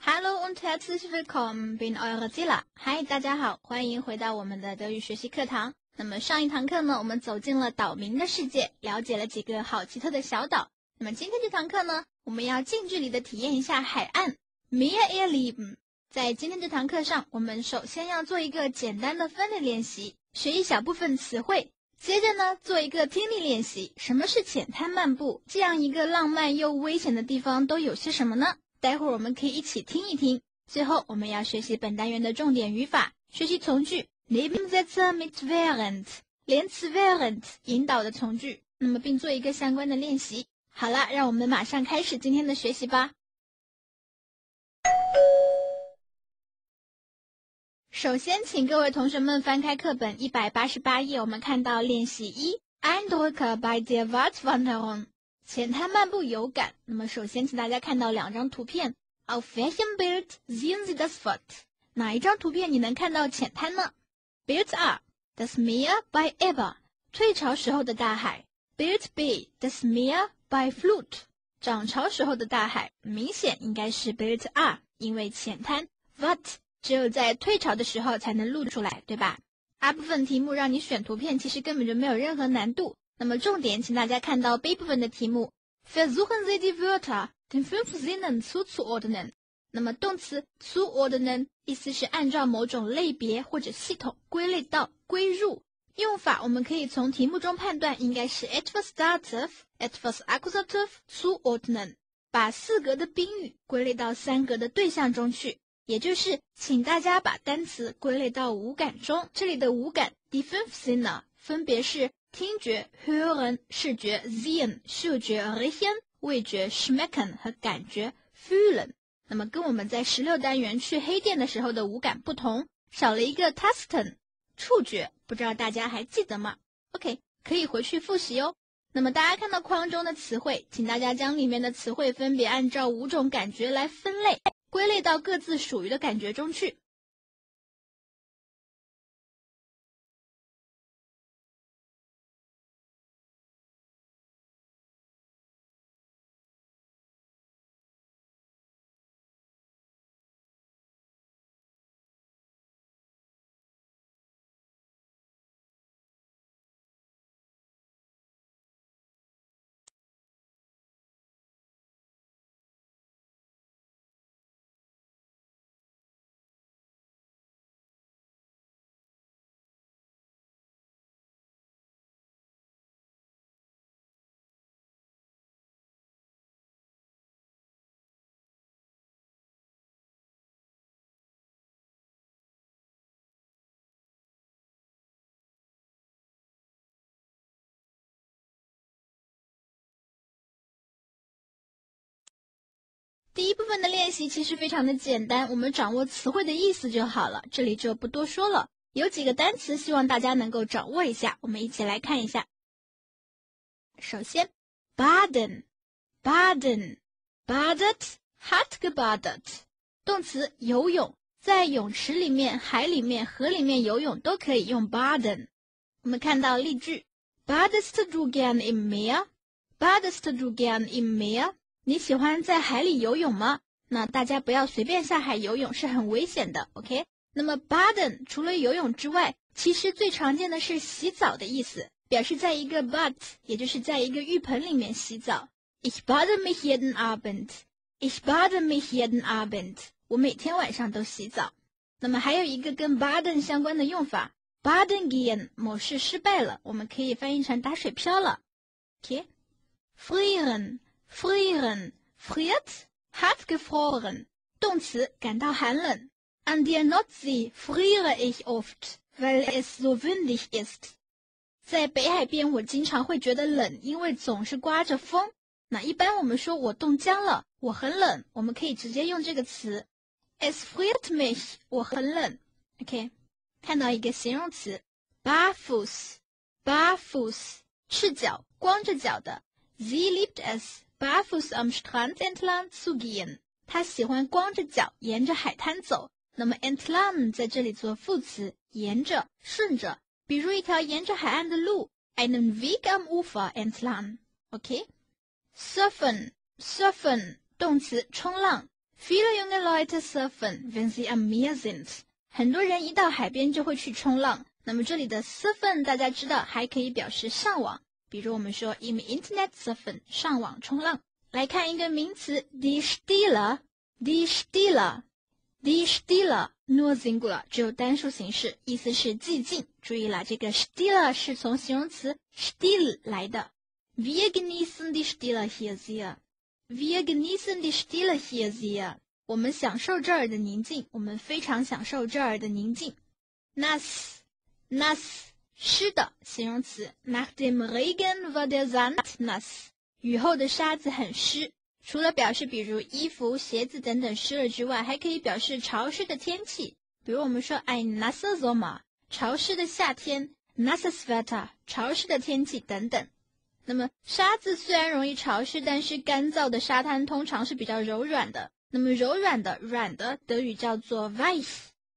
Hallo und herzlich willkommen, bin eure Zilla。嗨，大家好，欢迎回到我们的德语学习课堂。那么上一堂课呢，我们走进了岛民的世界，了解了几个好奇特的小岛。那么今天这堂课呢，我们要近距离的体验一下海岸。Meer erleben。在今天这堂课上，我们首先要做一个简单的分类练习，学一小部分词汇。接着呢，做一个听力练习。什么是浅滩漫步？这样一个浪漫又危险的地方都有些什么呢？待会儿我们可以一起听一听。最后我们要学习本单元的重点语法，学习从句 Nebensätze mit während， 连词 während 引导的从句，那么并做一个相关的练习。好了，让我们马上开始今天的学习吧。首先请各位同学们翻开课本188页，我们看到练习1 Eindrücke bei der Waldwanderung， 浅滩漫步有感。那么首先请大家看到两张图片 Auf welchem Bild sehen Sie das Wald？ 哪一张图片你能看到浅滩呢？ Bild A Das Meer bei Ebbe， 退潮时候的大海。 Bild B Das Meer bei Flut， 涨潮时候的大海。明显应该是 Bild A， 因为浅滩 Wald只有在退潮的时候才能露出来，对吧？大部分题目让你选图片，其实根本就没有任何难度。那么重点，请大家看到 B 部分的题目 Versuchen Sie die Wörter den 5 Sinnen zuzuordnen。 那么动词 zuordnen 意思是按照某种类别或者系统归类到归入。用法我们可以从题目中判断，应该是 etwas Dativ etwas Accusativ zuordnen， 把4格的宾语归类到3格的对象中去。也就是请大家把单词归类到五感中。这里的五感 die 5 Sinne 分别是听觉 hören， 视觉 sehen， 嗅觉 riechen， 味觉 schmecken 和感觉 fühlen。 那么跟我们在16单元去黑店的时候的五感不同，少了一个 tasten 触觉，不知道大家还记得吗？ OK， 可以回去复习哦。那么大家看到框中的词汇，请大家将里面的词汇分别按照5种感觉来分类，归类到各自属于的感觉中去。第一部分的练习其实非常的简单，我们掌握词汇的意思就好了，这里就不多说了。有几个单词希望大家能够掌握一下，我们一起来看一下。首先 baden baden badet hat gebadet， 动词游泳，在泳池里面、海里面、河里面游泳都可以用 baden。 我们看到例句 Badest du gern im Meer？ Badest du gern im Meer？你喜欢在海里游泳吗？那大家不要随便下海游泳，是很危险的 OK。 那么 baden 除了游泳之外，其实最常见的是洗澡的意思，表示在一个 bad 也就是在一个浴盆里面洗澡。 Ich bade mich jeden Abend， Ich bade mich jeden Abend， 我每天晚上都洗澡。那么还有一个跟 baden 相关的用法 baden gehen， 某事失败了，我们可以翻译成打水漂了 OK。 frieren frieren friert hat gefroren， 动词感到寒冷。 An der Nordsee friere ich oft weil es so windig ist， 在北海边我经常会觉得冷，因为总是刮着风。那一般我们说我冻僵了，我很冷，我们可以直接用这个词 Es friert mich， 我很冷 OK。 看到一个形容词 barfuß barfuß， 赤脚光着脚的。 Sie liebt es barfuß am Strand entlang zu gehen， 他喜欢光着脚沿着海滩走。那么 entlang 在这里做副词，沿着顺着，比如一条沿着海岸的路 einen Weg am Ufer entlang OK。 surfen surfen 动词冲浪 Viele junge Leute surfen, wenn sie am Meer sind. 很多人一到海边就会去冲浪。那么这里的 surfen 大家知道还可以表示上网，比如我们说 im Internet surfen 上网冲浪。来看一个名词 die Stille。die Stille nur singular 只有单数形式，意思是寂静。注意了，这个 Stille 是从形容词 still 来的。Wir genießen die Stille hier sehr. Wir genießen die Stille hier sehr. 我们享受这儿的宁静，我们非常享受这儿的宁静。Nass 湿的形容词 Nach dem Regen war der Sand nass. 雨后的沙子很湿。除了表示比如衣服、鞋子等等湿了之外，还可以表示潮湿的天气。比如我们说 ein nasser Sommer 潮湿的夏天， nasses Wetter 潮湿的天气等等。那么沙子虽然容易潮湿，但是干燥的沙滩通常是比较柔软的。那么柔软的软的德语叫做 weich。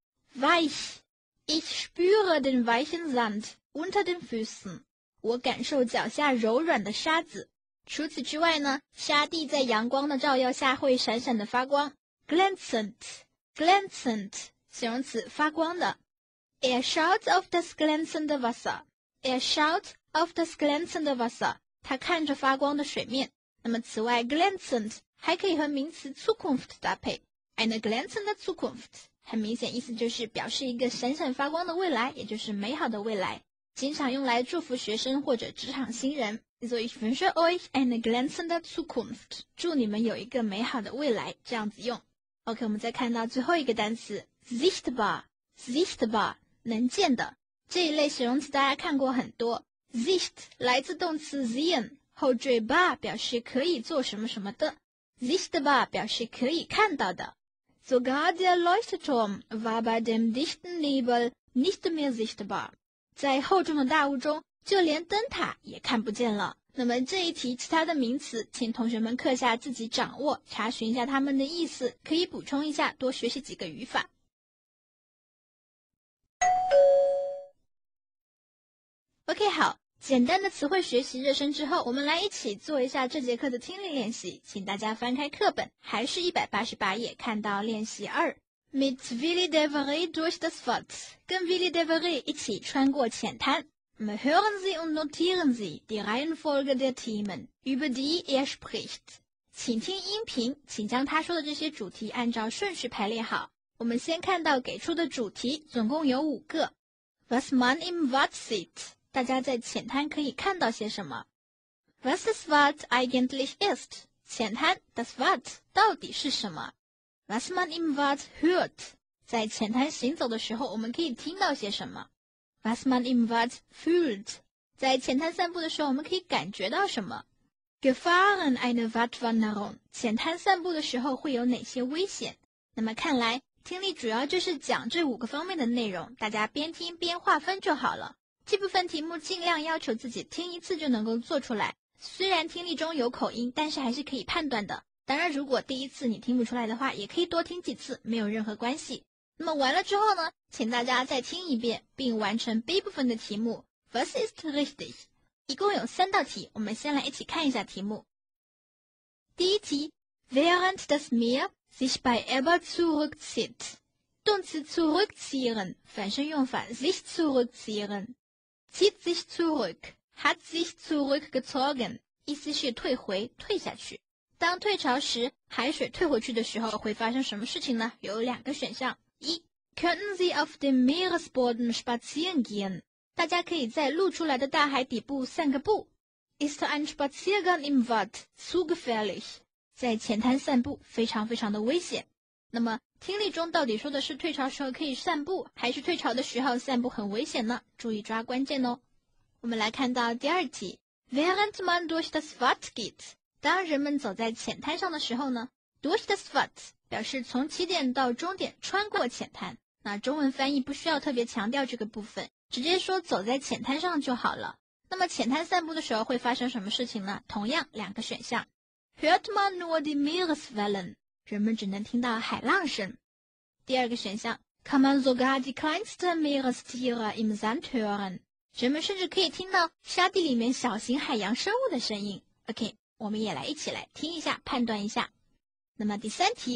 Ich spüre den weichen Sand unter den Füßen. 我感受脚下柔软的沙子。除此之外呢，沙地在阳光的照耀下会闪闪的发光。glänzend 形容词发光的。Er schaut auf das glänzende Wasser. Er schaut auf das glänzende Wasser. 他看着发光的水面。那么此外 glänzend 还可以和名词 Zukunft 搭配。Eine glänzende Zukunft 很明显意思就是表示一个闪闪发光的未来，也就是美好的未来，经常用来祝福学生或者职场新人。So ich wünsche euch eine glänzende Zukunft. 祝你们有一个美好的未来，这样子用。OK， 我们再看到最后一个单词 sichtbar 能见的。这一类形容词大家看过很多。Sicht 来自动词 sehen， 后缀 bar 表示可以做什么什么的。Sichtbar 表示可以看到的。Sogar der Leuchtturm war bei dem dichten Nebel nicht mehr sichtbar. 在厚重的大雾中，就连灯塔也看不见了。那么这一题其他的名词，请同学们课下自己掌握，查询一下它们的意思，可以补充一下，多学习几个语法。OK， 好，简单的词汇学习热身之后，我们来一起做一下这节课的听力练习。请大家翻开课本，还是188页，看到练习2。Mit Willi de Vere durch das Wort， 跟 Willi de Vere 一起穿过浅滩。Hören Sie und notieren Sie die Reihenfolge der Themen, über die er spricht. 请听音频，请将他说的这些主题按照顺序排列好。我们先看到给出的主题，总共有5个。Was man im Watt sieht， 大家在浅滩可以看到些什么 ？Was das Watt eigentlich ist， 浅滩 das Watt 到底是什么 ？Was man im Watt hört， 在浅滩行走的时候，我们可以听到些什么？ Was man im Watt fühlt， 在浅滩散步的时候，我们可以感觉到什么 ？Gefahren einer Wattwanderung， 浅滩散步的时候会有哪些危险？那么看来听力主要就是讲这5个方面的内容，大家边听边划分就好了。这部分题目尽量要求自己听一次就能够做出来，虽然听力中有口音，但是还是可以判断的。当然，如果第一次你听不出来的话，也可以多听几次，没有任何关系。那么完了之后呢，请大家再听一遍，并完成 B 部分的题目。Was ist richtig？ 一共有3道题，我们先来一起看一下题目。第一题 ，Während das Meer sich bei Ebbe zurückzieht， 动词 zurückziehen， 反身用法 sich zurückziehen。Zieht sich zurück, hat sich zurückgezogen， 意思是退回、退下去。当退潮时，海水退回去的时候，会发生什么事情呢？有2个选项。1 Könnten Sie auf dem Meeresboden spazieren gehen？ 大家可以在露出来的大海底部散个步。Ist ein Spaziergang im Watt zu gefährlich？ 在浅滩散步非常非常的危险。那么听力中到底说的是退潮时候可以散步，还是退潮的时候散步很危险呢？注意抓关键哦。我们来看到第2题 Während man durch das Watt geht， 当人们走在浅滩上的时候呢 durch das Watt 表示从起点到终点穿过浅滩。那中文翻译不需要特别强调这个部分，直接说走在浅滩上就好了。那么浅滩散步的时候会发生什么事情呢？同样2个选项 Hört man nur die Meereswellen，人们只能听到海浪声。第2个选项 Kann man sogar die kleinsten Meerestiere im Sand hören， 人们甚至可以听到沙地里面小型海洋生物的声音。OK， 我们也一起来听一下，判断一下。那么第3题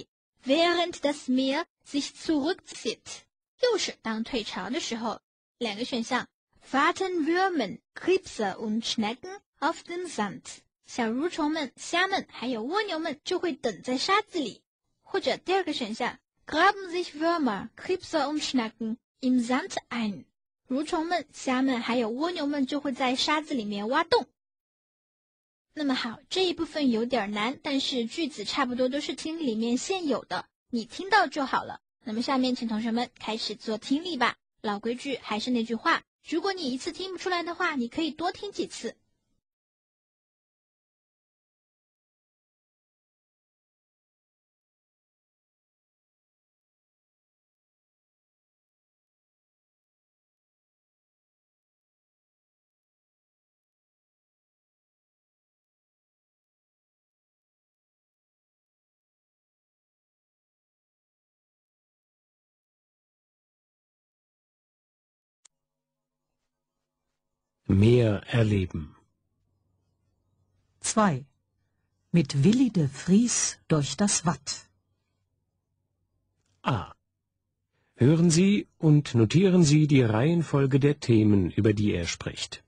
während das Meer sich zurückzieht， 又是当退潮的时候。两个选项 warten Würmer, Krebse und Schnecken auf dem Sand， 小蠕虫们、虾们还有蜗牛们就会等在沙子里。或者第二个选项 graben sich Würmer, Krebse und Schnecken im Sand ein， 蠕虫们、虾们还有蜗牛们就会在沙子里面挖洞。那么好，这一部分有点难，但是句子差不多都是听力里面现有的，你听到就好了。那么下面请同学们开始做听力吧。老规矩还是那句话，如果你一次听不出来的话，你可以多听几次。 Meer erleben. 2. Mit Willi de Vries durch das Watt. A. Hören Sie und notieren Sie die Reihenfolge der Themen, über die er spricht.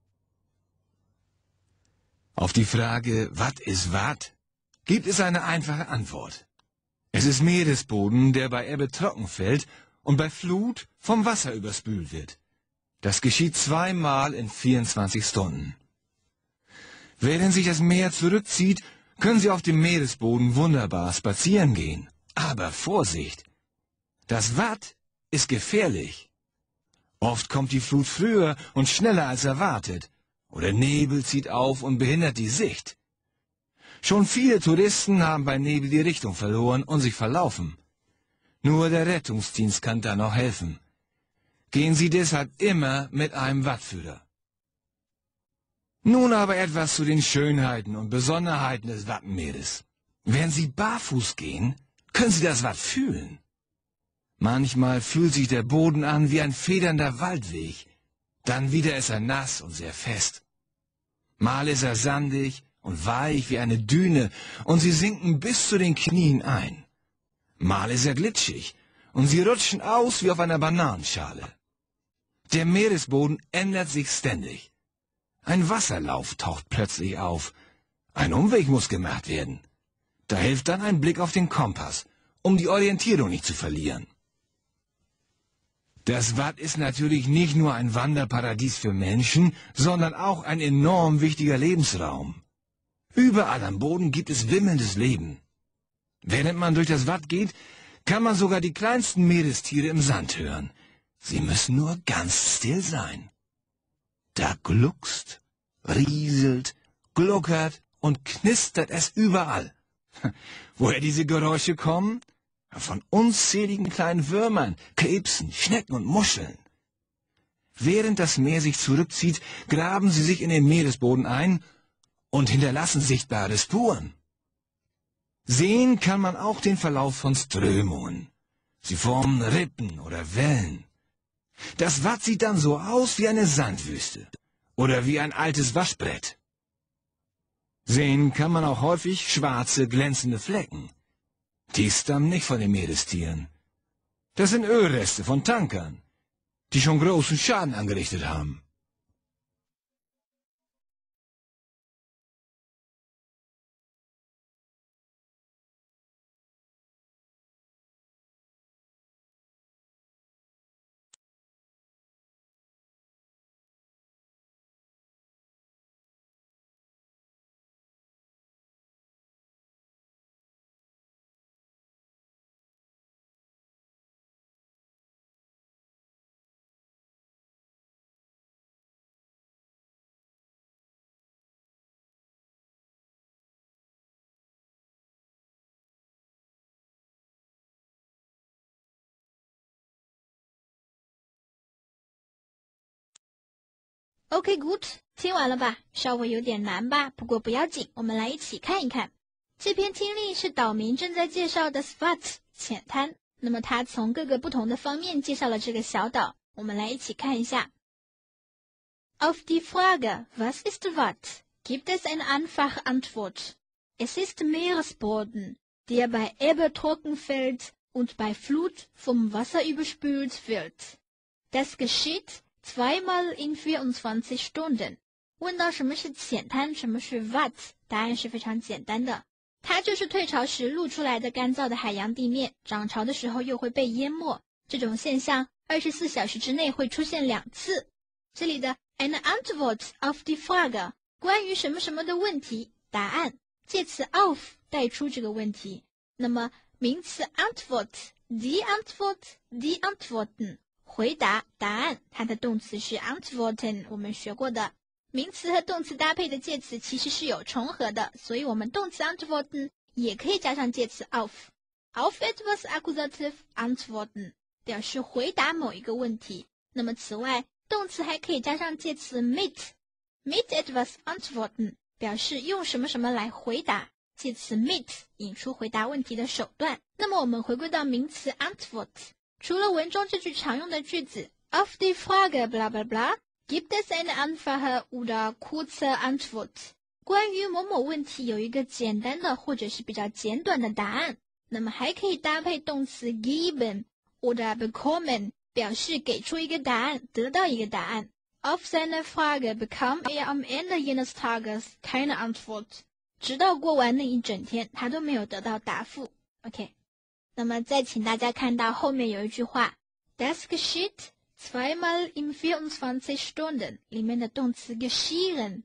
Auf die Frage, was ist Watt, gibt es eine einfache Antwort. Es ist Meeresboden, der bei Ebbe trocken fällt und bei Flut vom Wasser überspült wird. Das geschieht 2 Mal in 24 Stunden. Während sich das Meer zurückzieht, können Sie auf dem Meeresboden wunderbar spazieren gehen. Aber Vorsicht! Das Watt ist gefährlich. Oft kommt die Flut früher und schneller als erwartet. Oder Nebel zieht auf und behindert die Sicht. Schon viele Touristen haben bei Nebel die Richtung verloren und sich verlaufen. Nur der Rettungsdienst kann da noch helfen. Gehen Sie deshalb immer mit einem Wattführer. Nun aber etwas zu den Schönheiten und Besonderheiten des Wattenmeeres. Wenn Sie barfuß gehen, können Sie das Watt fühlen. Manchmal fühlt sich der Boden an wie ein federnder Waldweg. Dann wieder ist er nass und sehr fest. Mal ist er sandig und weich wie eine Düne und Sie sinken bis zu den Knien ein. Mal ist er glitschig und Sie rutschen aus wie auf einer Bananenschale. Der Meeresboden ändert sich ständig. Ein Wasserlauf taucht plötzlich auf. Ein Umweg muss gemacht werden. Da hilft dann ein Blick auf den Kompass, um die Orientierung nicht zu verlieren. Das Watt ist natürlich nicht nur ein Wanderparadies für Menschen, sondern auch ein enorm wichtiger Lebensraum. Überall am Boden gibt es wimmelndes Leben. Während man durch das Watt geht, kann man sogar die kleinsten Meerestiere im Sand hören. Sie müssen nur ganz still sein. Da gluckst, rieselt, gluckert und knistert es überall. Woher diese Geräusche kommen? Von unzähligen kleinen Würmern, Krebsen, Schnecken und Muscheln. Während das Meer sich zurückzieht, graben sie sich in den Meeresboden ein und hinterlassen sichtbare Spuren. Sehen kann man auch den Verlauf von Strömungen. Sie formen Rippen oder Wellen. Das Watt sieht dann so aus wie eine Sandwüste oder wie ein altes Waschbrett. Sehen kann man auch häufig schwarze, glänzende Flecken. Die stammen nicht von den Meerestieren. Das sind Ölreste von Tankern, die schon großen Schaden angerichtet haben. OK good， 听完了吧？稍微有点难吧，不过不要紧，我们来一起看一看。这篇听力是岛民正在介绍的 Svat 浅滩，那么他从各个不同的方面介绍了这个小岛，我们来一起看一下。Auf die Frage, was ist Watt, gibt es eine einfache Antwort. Es ist Meeresboden, der bei Ebbe trocken fällt und bei Flut vom Wasser überspült wird. Das geschieht zweimal in 24 Stunden. 问到什么是浅滩，什么是 Wat， 答案是非常简单的，它就是退潮时露出来的干燥的海洋地面，涨潮的时候又会被淹没。这种现象24小时之内会出现2次。这里的 eine Antwort auf die Frage 关于什么什么的问题，答案，介词 auf 带出这个问题。那么名词 Antwort die Antworten 回答答案，它的动词是 antworten， 我们学过的。名词和动词搭配的介词其实是有重合的，所以我们动词 antworten 也可以加上介词 auf etwas Accusativ antworten 表示回答某一个问题。那么此外，动词还可以加上介词 mit etwas antworten 表示用什么什么来回答，介词 mit 引出回答问题的手段。那么我们回归到名词 antwort， 除了文中这句常用的句子 auf die Frage bla bla bla Gibt es eine einfache oder kurze Antwort？ 关于某某问题有一个简单的或者是比较简短的答案，那么还可以搭配动词 geben oder bekommen， 表示给出一个答案，得到一个答案。Auf seine Frage bekam er am Ende jenes Tages keine Antwort。 直到过完那一整天，他都没有得到答复。OK， 那么再请大家看到后面有一句话 Das geschieht zweimal in 24 Stunden 里面的动词 geschehen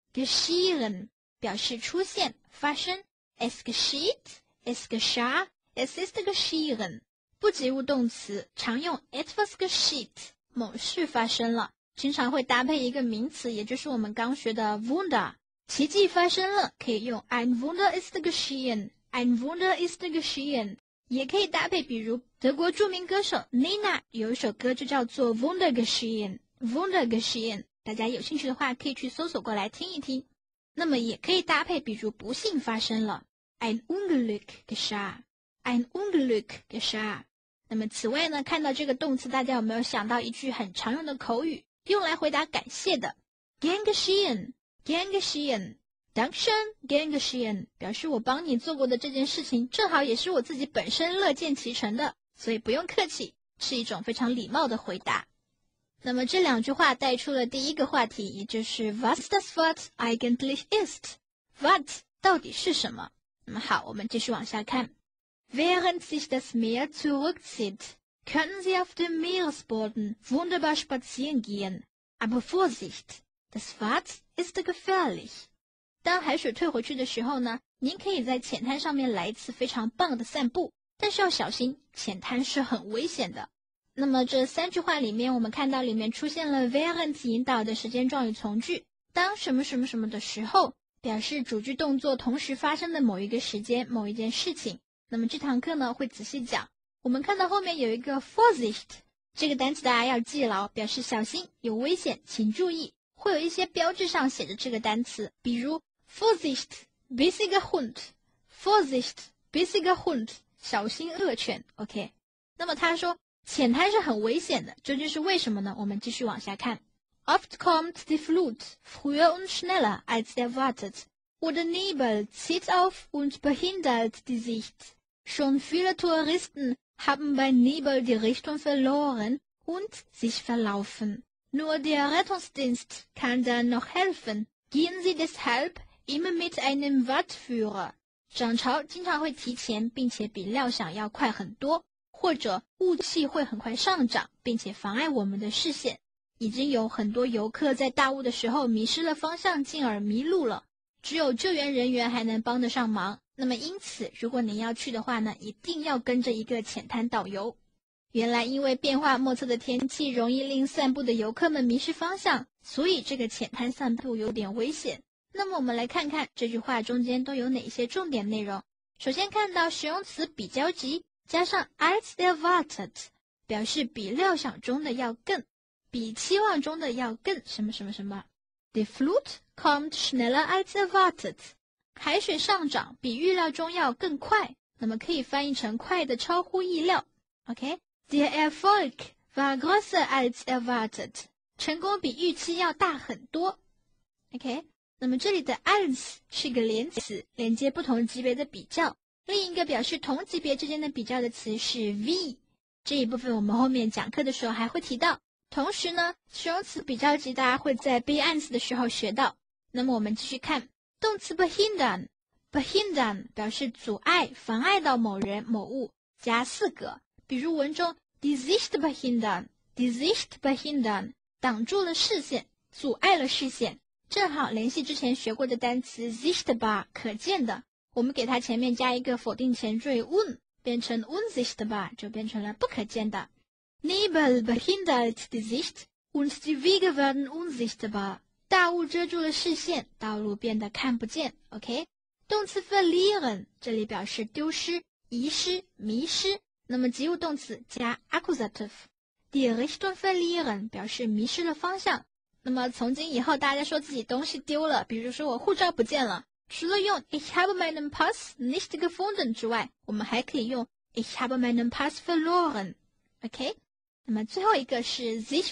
表示出现发生 es geschieht es geschah es ist geschehen 不及物动词常用 etwas geschieht 某事发生了，经常会搭配一个名词，也就是我们刚学的 Wunder 奇迹发生了，可以用 ein Wunder ist geschehen ein Wunder ist geschehen，也可以搭配，比如德国著名歌手 Nina 有一首歌就叫做 Wunder geschehen， 大家有兴趣的话可以去搜索过来听一听。那么也可以搭配，比如不幸发生了 ein Unglück geschah。 那么此外呢，看到这个动词，大家有没有想到一句很常用的口语，用来回答感谢的 Gern geschehen Dankeschön, gern geschehen 表示我帮你做过的这件事情正好也是我自己本身乐见其成的，所以不用客气，是一种非常礼貌的回答。那么这两句话带出了第一个话题，也就是 Was das Wort eigentlich ist。 What 到底是什么？那么好，我们继续往下看。 Während sich das Meer zurückzieht, können Sie auf dem Meeresboden wunderbar spazieren gehen. Aber Vorsicht, das Wort ist gefährlich。当海水退回去的时候呢，您可以在浅滩上面来一次非常棒的散步，但是要小心，浅滩是很危险的。那么这三句话里面，我们看到里面出现了 während 引导的时间状语从句，当什么什么什么的时候，表示主句动作同时发生的某一个时间，某一件事情。那么这堂课呢会仔细讲。我们看到后面有一个 Vorsicht， 这个单词大家要记牢，表示小心，有危险，请注意。会有一些标志上写着这个单词，比如Vorsicht, bissiger Hund. Vorsicht, bissiger Hund. 小心恶犬 OK。 那么他说浅滩是很危险的，究竟是为什么呢？我们继续往下看。 Oft kommt die Flut früher und schneller als erwartet. Oder Nebel zieht auf und behindert die Sicht. Schon viele Touristen haben bei Nebel die Richtung verloren und sich verlaufen. Nur der Rettungsdienst kann dann noch helfen. Gehen Sie deshalb immer mit einem Wattführer。 涨潮经常会提前，并且比料想要快很多，或者雾气会很快上涨，并且妨碍我们的视线。已经有很多游客在大雾的时候迷失了方向，进而迷路了，只有救援人员还能帮得上忙。那么因此，如果您要去的话呢，一定要跟着一个浅滩导游。原来因为变化莫测的天气容易令散步的游客们迷失方向，所以这个浅滩散步有点危险。那么我们来看看这句话中间都有哪些重点内容。首先看到形容词比较级加上 als erwartet， 表示比料想中的要更，比期望中的要更什么什么什么。 Die Flut kommt schneller als erwartet， 海水上涨比预料中要更快，那么可以翻译成快的超乎意料。 OK， Der Erfolg war größer als erwartet， 成功比预期要大很多。 OK，那么这里的 als 是个连词，连接不同级别的比较。 另一个表示同级别之间的比较的词是 wie， 这一部分我们后面讲课的时候还会提到。同时呢，形容词比较级大家会在背案词的时候学到。那么我们继续看动词 behindern 表示阻碍、妨碍到某人、某物，加4格。比如文中 die Sicht behindern 挡住了视线，阻碍了视线，正好联系之前学过的单词 sichtbar 可见的，我们给它前面加一个否定前缀 un， 变成 unsichtbar， 就变成了不可见的。Nebel behindert die Sicht und die Wege werden unsichtbar。大雾遮住了视线，道路变得看不见。OK， 动词 verlieren 这里表示丢失、遗失、迷失。那么及物动词加 accusative。Die Richtung verlieren 表示迷失了方向。那么从今以后，大家说自己东西丢了，比如说我护照不见了，除了用 Ich habe meinen Pass nicht gefunden 之外，我们还可以用 Ich habe meinen Pass verloren。OK， 那么最后一个是 sich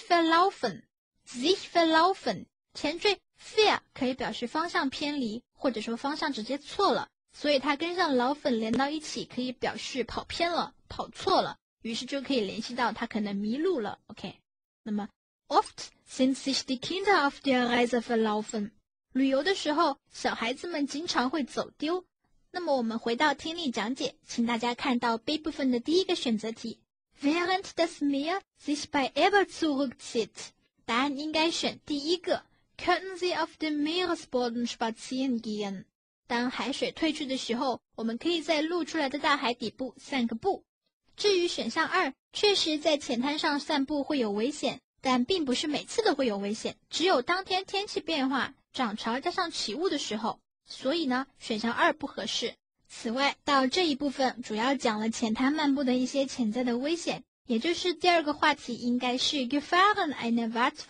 verlaufen。前缀 ver 可以表示方向偏离，或者说方向直接错了，所以它跟上laufen连到一起，可以表示跑偏了、跑错了，于是就可以联系到它可能迷路了。OK， 那么 oft sind sich die Kinder auf der Reise verlaufen。旅游的时候，小孩子们经常会走丢。那么我们回到听力讲解，请大家看到 B 部分的第一个选择题 ，während das Meer sich bei Ebbe zurückzieht。答案应该选第一个。Könnten Sie auf dem Meeresboden spazieren gehen？ 当海水退去的时候，我们可以在露出来的大海底部散个步。至于选项2，确实在浅滩上散步会有危险，但并不是每次都会有危险，只有当天天气变化、涨潮加上起雾的时候。所以呢，选项2不合适。此外，到这一部分主要讲了浅滩漫步的一些潜在的危险，也就是第二个话题应该是 Gefahren einer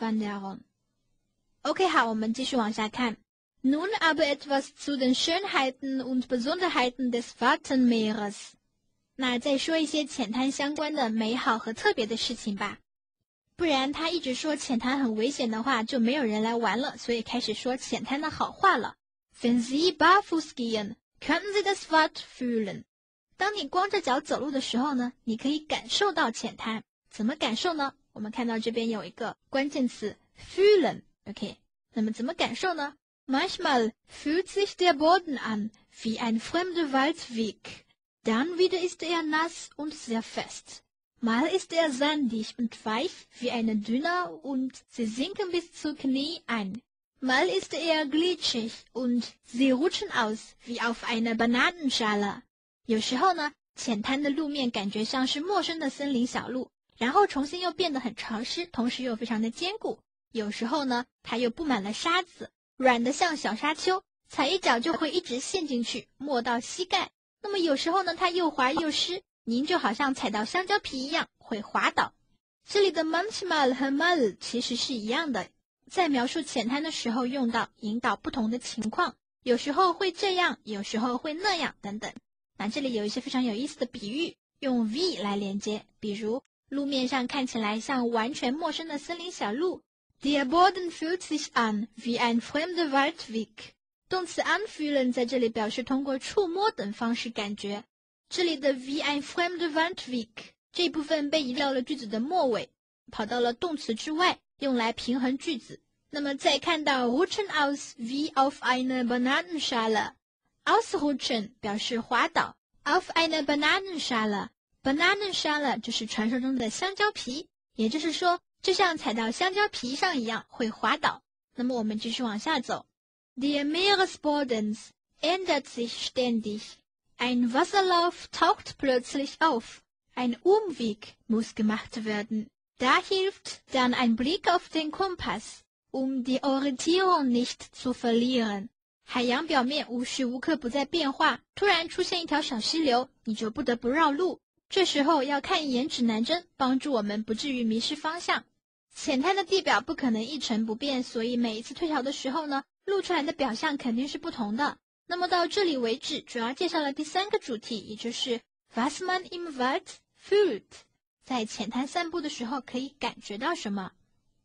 Wattwanderung。OK， 好，我们继续往下看。Nun aber etwas zu den Schönheiten und Besonderheiten des Wattenmeeres。那再说一些浅滩相关的美好和特别的事情吧。不然他一直说浅滩很危险的话，就没有人来玩了，所以开始说浅滩的好话了。Wenn Sie barfuß gehen, können Sie das Watt fühlen。当你光着脚走路的时候呢，你可以感受到浅滩。怎么感受呢？我们看到这边有一个关键词 fühlen。OK， 那么怎么感受呢？ Manchmal fühlt sich der Boden an wie ein fremder Waldweg. Dann wieder ist er nass und sehr fest. Mal ist er sandig und weich wie eine Düne und sie sinken bis zu Knie ein. Mal ist er glitschig und sie rutschen aus wie auf einer Bananenschale. 有时候呢，浅滩的路面感觉像是陌生的森林小路，然后重新又变得很潮湿，同时又非常的坚固。有时候呢，它又布满了沙子，软得像小沙丘，踩一脚就会一直陷进去，没到膝盖。那么有时候呢，它又滑又湿，您就好像踩到香蕉皮一样会滑倒。这里的 manchmal 和 mal 其实是一样的，在描述浅滩的时候用到，引导不同的情况，有时候会这样，有时候会那样等等。那这里有一些非常有意思的比喻，用 wie 来连接，比如路面上看起来像完全陌生的森林小路。Der Boden fühlt sich an wie ein fremder Waldweg。 动词 anfühlen 在这里表示通过触摸等方式感觉。这里的 wie ein fremder Waldweg 这部分被移到了句子的末尾，跑到了动词之外，用来平衡句子。那么再看到 rutschen aus wie auf eine Bananenschale。 ausrutschen 表示滑倒， auf eine Bananenschale。 Bananenschale 就是传说中的香蕉皮，也就是说就像踩到香蕉皮上一样会滑倒。那么我们继续往下走。 Der Meeresbodens ändert sich ständig. Ein Wasserlauf taucht plötzlich auf. Ein Umweg muss gemacht werden. Da hilft dann ein Blick auf den Kompass, um die Orientierung nicht zu verlieren. 海洋表面无时无刻不在变化，突然出现一条小溪流，你就不得不绕路。这时候要看一眼指南针，帮助我们不至于迷失方向。浅滩的地表不可能一成不变，所以每一次退潮的时候呢，露出来的表象肯定是不同的。那么到这里为止，主要介绍了第3个主题，也就是 Was man im Wald fühlt。 在浅滩散步的时候可以感觉到什么。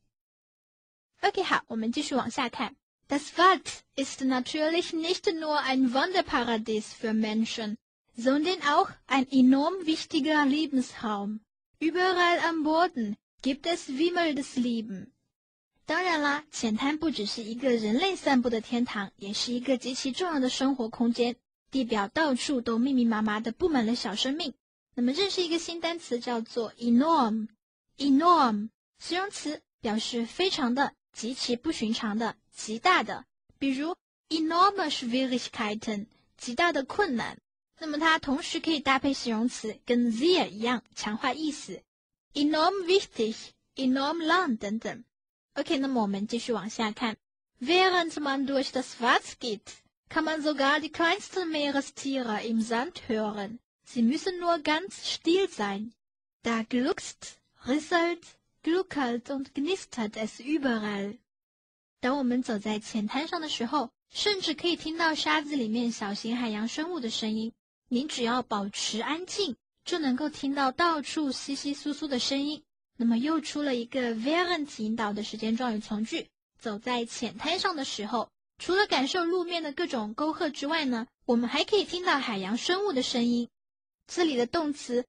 OK， 好，我们继续往下看。 Das Wald ist natürlich nicht nur ein Wanderparadies für Menschen. sondern auch ein enorm wichtiger Lebensraum. Überall am Boden gibt es wimmelndes Leben. 当然啦，浅滩不只是一个人类散步的天堂，也是一个极其重要的生活空间。地表到处都密密麻麻的布满了小生命。那么认识一个新单词叫做 enorm。enorm 形容词表示非常的、极其不寻常的、极大的。比如 enorme Schwierigkeiten 极大的困难。那么它同时可以搭配形容词，跟 sehr 一样，强化意思。enorm wichtig、enorm lang 等等。OK， 那么我们继续往下看。Während man durch das Wasser geht, kann man sogar die kleinsten Meerestiere im Sand hören. Sie müssen nur ganz still sein. Da gluckst, risselt, gluckert und knistert es überall. 当我们走在浅滩上的时候，甚至可以听到沙子里面小型海洋生物的声音。您只要保持安静，就能够听到到处窸窸窣窣的声音。那么又出了一个 während 引导的时间状语从句。走在浅滩上的时候，除了感受路面的各种沟壑之外呢，我们还可以听到海洋生物的声音。这里的动词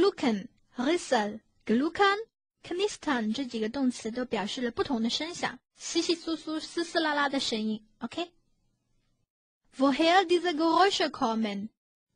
glucken、rissel、gluckern、knistern 这几个动词都表示了不同的声响，窸窸窣窣、嘶嘶啦啦的声音。OK？ Woher diese Geräusche kommen?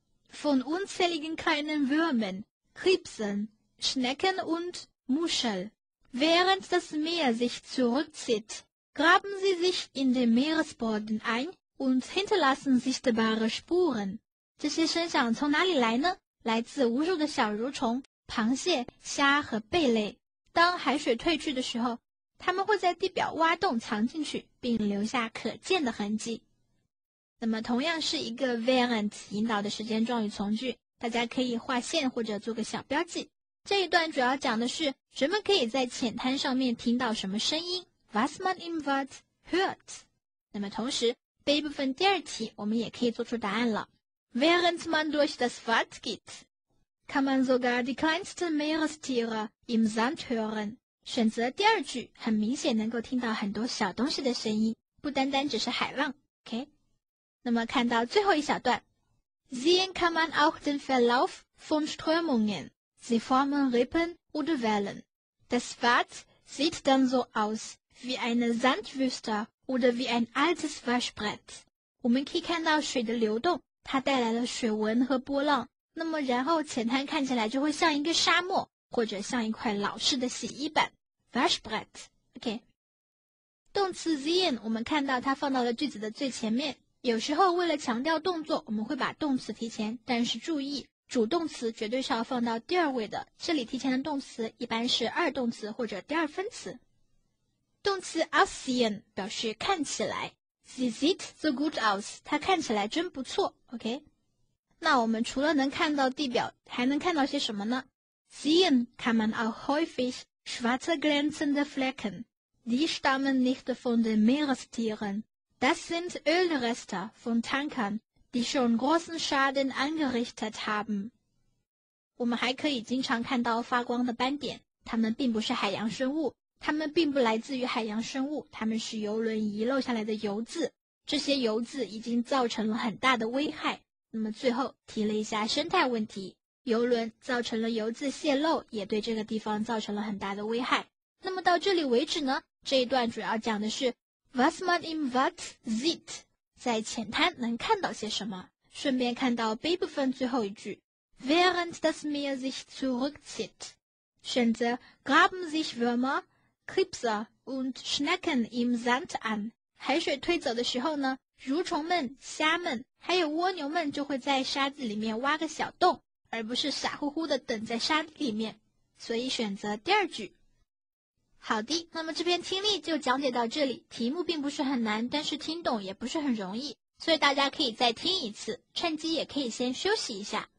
Von unzähligen kleinen Würmern, Krebsen, Schnecken und Muscheln. Während das Meer sich zurückzieht, graben sie sich in den Meeresboden ein und hinterlassen sichtbare Spuren. 这些声响从哪里来呢？来自无数的小蠕虫、螃蟹、虾和贝类。当海水退去的时候，它们会在地表挖洞藏进去，并留下可见的痕迹。那么同样是一个 während 引导的时间状语从句，大家可以划线或者做个小标记。这一段主要讲的是人们可以在浅滩上面听到什么声音 was man im Wald hört。 那么同时背部分第二题我们也可以做出答案了。 Während man durch das Wald geht, kann man sogar die kleinsten Meerestiere im Sand hören。 选择第二句，很明显能够听到很多小东西的声音，不单单只是海浪。 OK， 那么看到最后一小段， Sehen kann man auch den Verlauf von Strömungen. Sie formen Rippen oder Wellen. Das Bad sieht dann so aus, wie eine Sandwüste oder wie ein altes Waschbrett. 我们可以看到水的流动，它带来了水纹和波浪。那么然后浅滩看起来就会像一个沙漠，或者像一块老式的洗衣板 Waschbrett。 OK， 动词 sehen 我们看到它放到了句子的最前面。有时候为了强调动作，我们会把动词提前，但是注意主动词绝对是要放到第二位的，这里提前的动词一般是二动词或者第二分词。动词 aussehen 表示看起来 Sie sieht so gut aus， 它看起来真不错。 OK， 那我们除了能看到地表，还能看到些什么呢？ Sehen kann man auch häufig schwarze glänzende Flecken. Die stammen nicht von den Meerestieren. Das sind Ölreste von Tankern, die schon großen Schaden angerichtet haben. 我们还可以经常看到发光的斑点，它们并不是海洋生物，它们并不来自于海洋生物，它们是游轮遗漏下来的油渍，这些油渍已经造成了很大的危害。那么最后提了一下生态问题，游轮造成了油渍泄漏，也对这个地方造成了很大的危害。那么到这里为止呢，这一段主要讲的是 Was man im Wald sieht， 在浅滩能看到些什么。顺便看到背部分最后一句 Während das Meer sich zurückzieht， 选择 Graben sich Würmer, Krebse und Schnecken im Sand an。 海水推走的时候呢，蠕虫们、虾们还有蜗牛们就会在沙子里面挖个小洞，而不是傻乎乎的等在沙地里面，所以选择第二句。好的，那么这篇听力就讲解到这里，题目并不是很难，但是听懂也不是很容易，所以大家可以再听一次，趁机也可以先休息一下。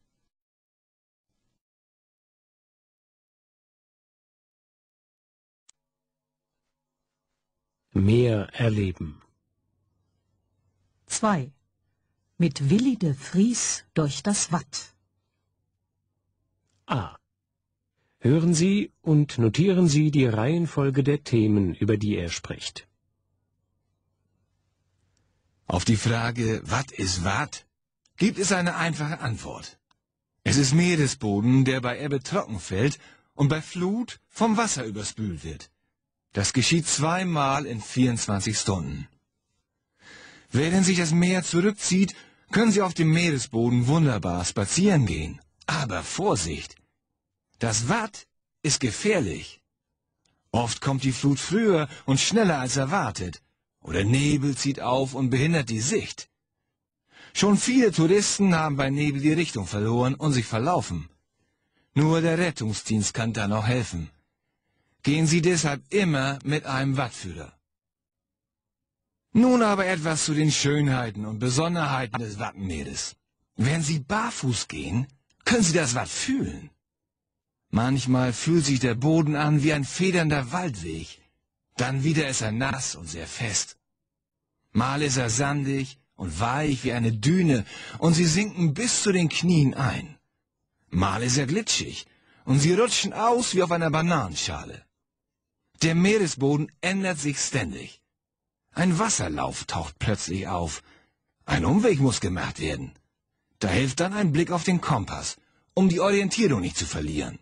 Meer erleben. 2. Mit Willi de Vries durch das Watt. A. Hören Sie und notieren Sie die Reihenfolge der Themen, über die er spricht. Auf die Frage, was ist Watt, gibt es eine einfache Antwort. Es ist Meeresboden, der bei Ebbe trocken fällt und bei Flut vom Wasser überspült wird. Das geschieht 2-mal in 24 Stunden. Während sich das Meer zurückzieht, können Sie auf dem Meeresboden wunderbar spazieren gehen. Aber Vorsicht! Das Watt ist gefährlich. Oft kommt die Flut früher und schneller als erwartet. Oder Nebel zieht auf und behindert die Sicht. Schon viele Touristen haben bei Nebel die Richtung verloren und sich verlaufen. Nur der Rettungsdienst kann da noch helfen. Gehen Sie deshalb immer mit einem Wattführer. Nun aber etwas zu den Schönheiten und Besonderheiten des Wattenmeeres. Wenn Sie barfuß gehen, können Sie das Watt fühlen. Manchmal fühlt sich der Boden an wie ein federnder Waldweg. Dann wieder ist er nass und sehr fest. Mal ist er sandig und weich wie eine Düne und Sie sinken bis zu den Knien ein. Mal ist er glitschig und Sie rutschen aus wie auf einer Bananenschale. Der Meeresboden ändert sich ständig. Ein Wasserlauf taucht plötzlich auf. Ein Umweg muss gemacht werden. Da hilft dann ein Blick auf den Kompass, um die Orientierung nicht zu verlieren.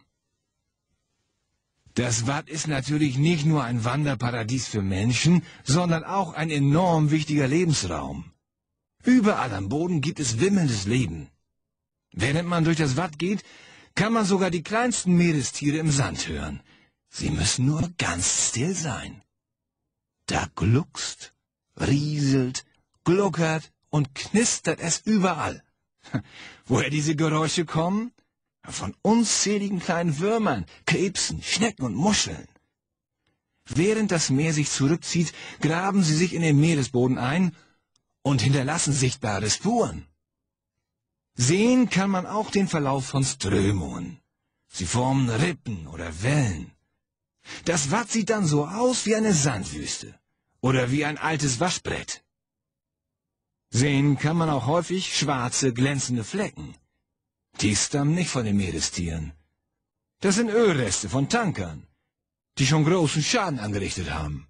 Das Watt ist natürlich nicht nur ein Wanderparadies für Menschen, sondern auch ein enorm wichtiger Lebensraum. Überall am Boden gibt es wimmelndes Leben. Während man durch das Watt geht, kann man sogar die kleinsten Meerestiere im Sand hören. Sie müssen nur ganz still sein. Da gluckst, rieselt, gluckert und knistert es überall. Woher diese Geräusche kommen? Von unzähligen kleinen Würmern, Krebsen, Schnecken und Muscheln. Während das Meer sich zurückzieht, graben sie sich in den Meeresboden ein und hinterlassen sichtbare Spuren. Sehen kann man auch den Verlauf von Strömungen. Sie formen Rippen oder Wellen. Das Watt sieht dann so aus wie eine Sandwüste oder wie ein altes Waschbrett. Sehen kann man auch häufig schwarze, glänzende Flecken. Die stammen nicht von den Meerestieren. Das sind Ölreste von Tankern, die schon großen Schaden angerichtet haben.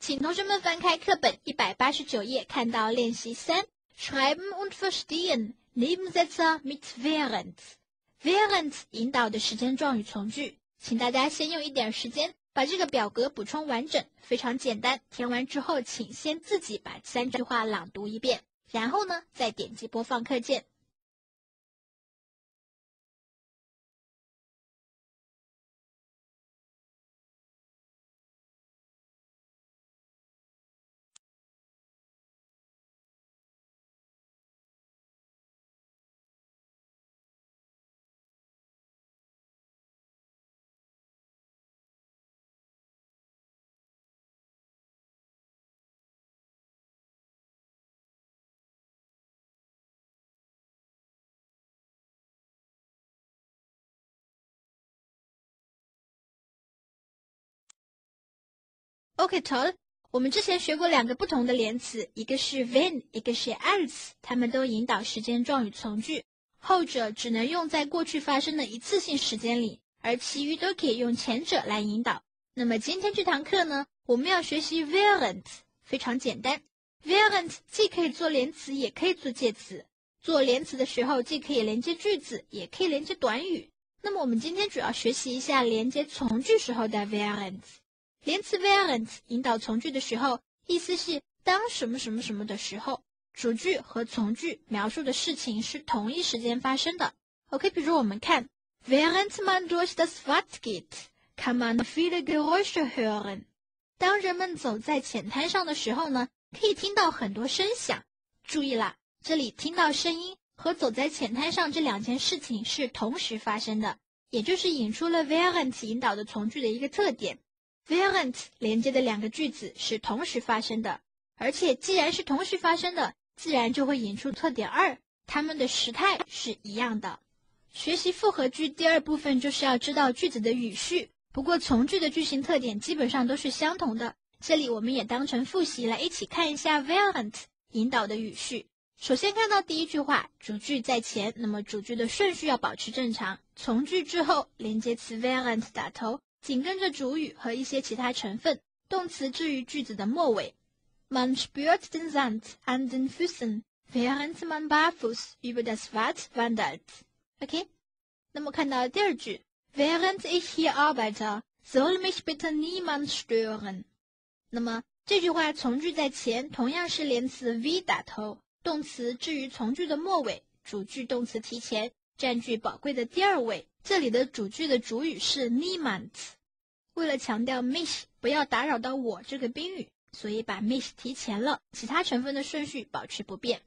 请同学们翻开课本189页，看到练习3 Schreiben und verstehen Nebensätze mit während。 während 引导的时间状语从句，请大家先用一点时间把这个表格补充完整，非常简单。填完之后，请先自己把3句话朗读一遍，然后呢，再点击播放课键。OK， toll。我们之前学过2个不同的连词，一个是 when， 一个是 als， 它们都引导时间状语从句，后者只能用在过去发生的一次性时间里，而其余都可以用前者来引导。那么今天这堂课呢，我们要学习 während， 非常简单。während 既可以做连词，也可以做介词。做连词的时候，既可以连接句子，也可以连接短语。那么我们今天主要学习一下连接从句时候的 während。连词 während 引导从句的时候，意思是当什么什么什么的时候，主句和从句描述的事情是同一时间发生的。OK， 比如我们看 während man durch das Watt geht, kann man viele Geräusche hören。 当人们走在浅滩上的时候呢，可以听到很多声响。注意啦，这里听到声音和走在浅滩上这2件事情是同时发生的，也就是引出了 während 引导的从句的一个特点。während 连接的2个句子是同时发生的，而且既然是同时发生的，自然就会引出特点2，它们的时态是一样的。学习复合句第2部分就是要知道句子的语序，不过从句的句型特点基本上都是相同的，这里我们也当成复习来一起看一下 während 引导的语序。首先看到第1句话，主句在前，那么主句的顺序要保持正常，从句之后连接词 während 打头，紧跟着主语和一些其他成分，动词置于句子的末尾。Man spürt den Sand an den Füßen, während man barfuß über das Watt wandert. OK， 那么看到第2句 während ich hier arbeite, soll mich bitte niemand stören。 那么这句话从句在前，同样是连词 v 打头，动词置于从句的末尾，主句动词提前，占据宝贵的第2位。这里的主句的主语是 niemand， 为了强调 mich 不要打扰到我这个宾语，所以把 mich 提前了，其他成分的顺序保持不变。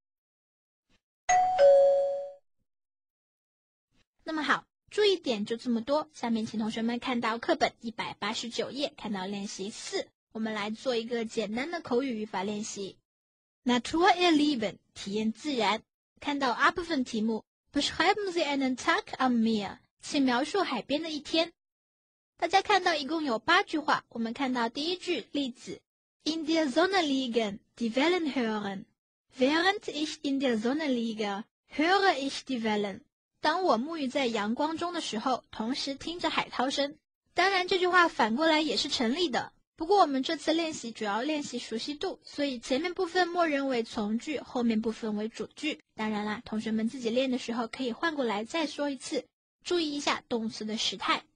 那么好，注意点就这么多，下面请同学们看到课本189页，看到练习4，我们来做一个简单的口语语法练习。Natur erleben 体验自然，看到 A 部分题目Beschreiben Sie einen Tag am Meer， 请描述海边的一天。大家看到一共有8句话，我们看到第1句例子 In der Sonne liegen, die Wellen hören. Während ich in der Sonne liege, höre ich die Wellen. 当我沐浴在阳光中的时候，同时听着海涛声。当然这句话反过来也是成立的，不过我们这次练习主要练习熟悉度，所以前面部分默认为从句，后面部分为主句。当然啦，同学们自己练的时候可以换过来再说一次，注意一下动词的时态。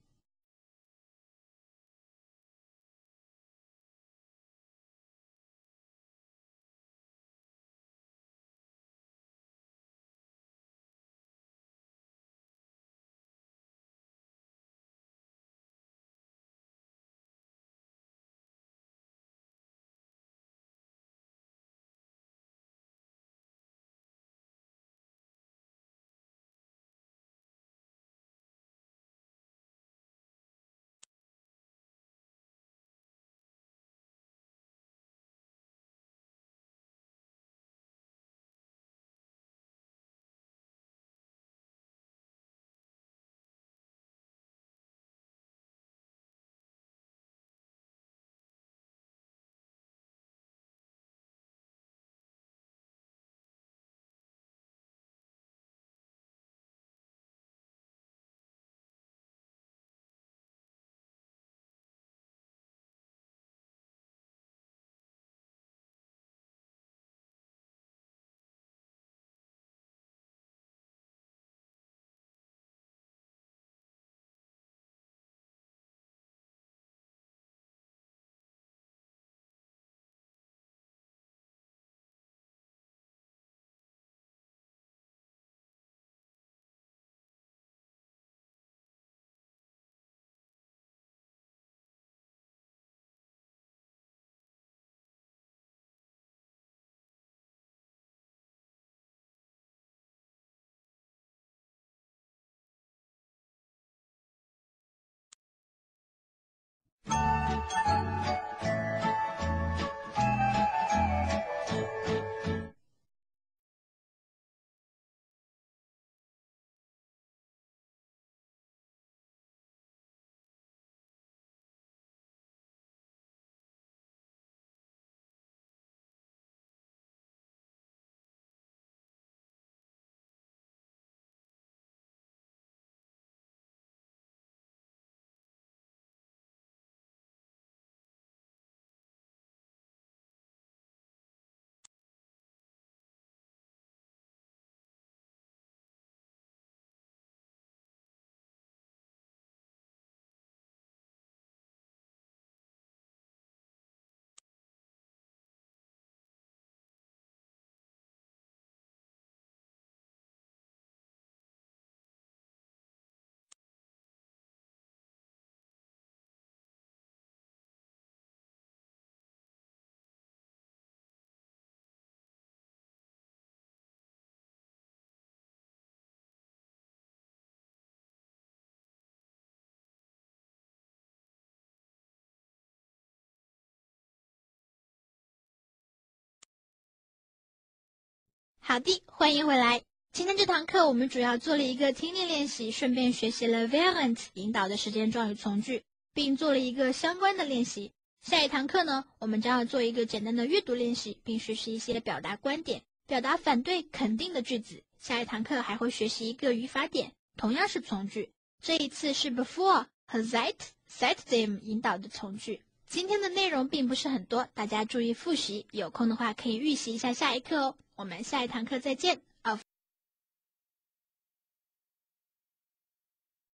好的，欢迎回来。今天这堂课我们主要做了一个听力练习，顺便学习了 während 引导的时间状语从句，并做了一个相关的练习。下一堂课呢，我们将要做一个简单的阅读练习，并学习一些表达观点、表达反对、肯定的句子。下一堂课还会学习一个语法点，同样是从句。这一次是 before 和 seitdem 引导的从句。今天的内容并不是很多，大家注意复习，有空的话可以预习一下下一课哦。我们下一堂课再见。